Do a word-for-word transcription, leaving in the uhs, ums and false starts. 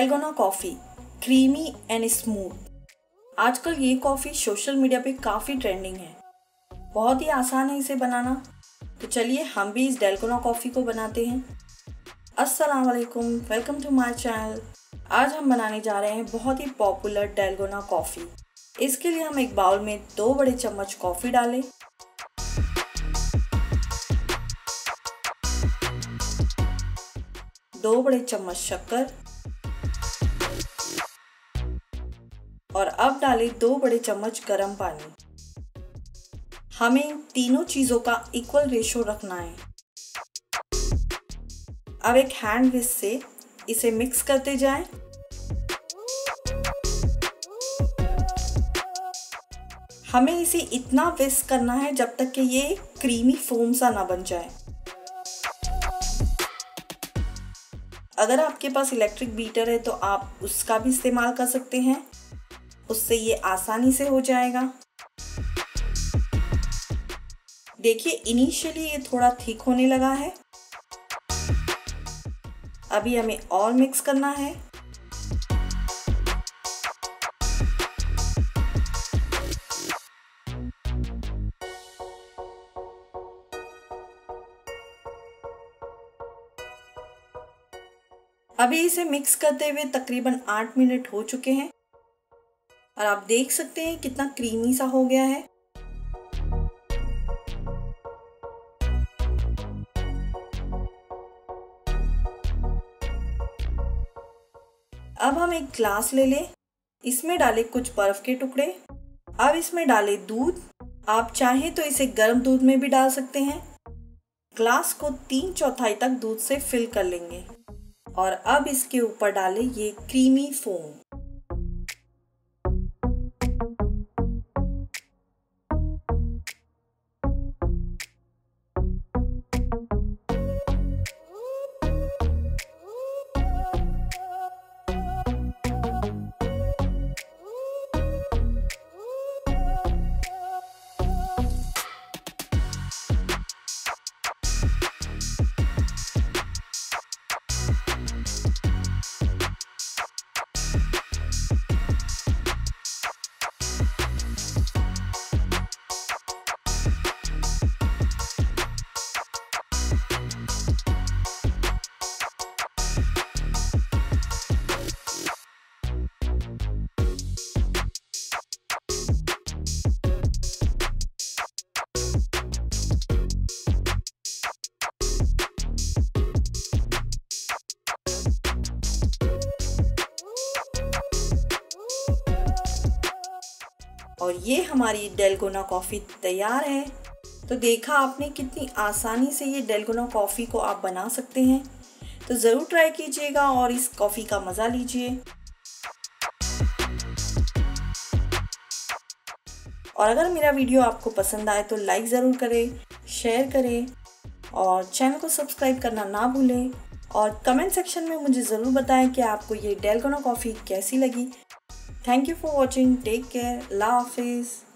Dalgona coffee creamy and smooth. आजकल ये coffee social media पे काफ़ी ट्रेंडिंग है। बहुत ही आसान है इसे बनाना। तो चलिए हम भी इस डालगोना कॉफ़ी को बनाते हैं। अस्सलाम वालेकुम, वेलकम टू माय चैनल। आज हम बनाने जा रहे हैं बहुत ही पॉपुलर डालगोना कॉफ़ी। इसके लिए हम एक बाउल में दो बड़े चम्मच कॉफ़ी डालें, दो बड़े चम्मच शक्कर और अब डालें दो बड़े चम्मच गरम पानी। हमें इन तीनों चीज़ों का इक्वल रेशो रखना है। अब एक हैंड विस्क से इसे मिक्स करते जाएं। हमें इसे इतना विस्क करना है जब तक कि ये क्रीमी फोम सा ना बन जाए। अगर आपके पास इलेक्ट्रिक बीटर है तो आप उसका भी इस्तेमाल कर सकते हैं, उससे ये आसानी से हो जाएगा। देखिए इनिशियली ये थोड़ा थिक होने लगा है। अभी हमें और मिक्स करना है। अभी इसे मिक्स करते हुए तकरीबन आठ मिनट हो चुके हैं और आप देख सकते हैं कितना क्रीमी सा हो गया है। अब हम एक ग्लास ले लें, इसमें डालें कुछ बर्फ के टुकड़े। अब इसमें डालें दूध। आप चाहें तो इसे गर्म दूध में भी डाल सकते हैं। ग्लास को तीन चौथाई तक दूध से फिल कर लेंगे और अब इसके ऊपर डालें ये क्रीमी फोम। और ये हमारी डालगोना कॉफ़ी तैयार है। तो देखा आपने कितनी आसानी से ये डालगोना कॉफ़ी को आप बना सकते हैं। तो ज़रूर ट्राई कीजिएगा और इस कॉफ़ी का मज़ा लीजिए। और अगर मेरा वीडियो आपको पसंद आए तो लाइक ज़रूर करें, शेयर करें और चैनल को सब्सक्राइब करना ना भूलें। और कमेंट सेक्शन में मुझे ज़रूर बताएं कि आपको ये डालगोना कॉफ़ी कैसी लगी। Thank you for watching. Take care. Allah Hafiz.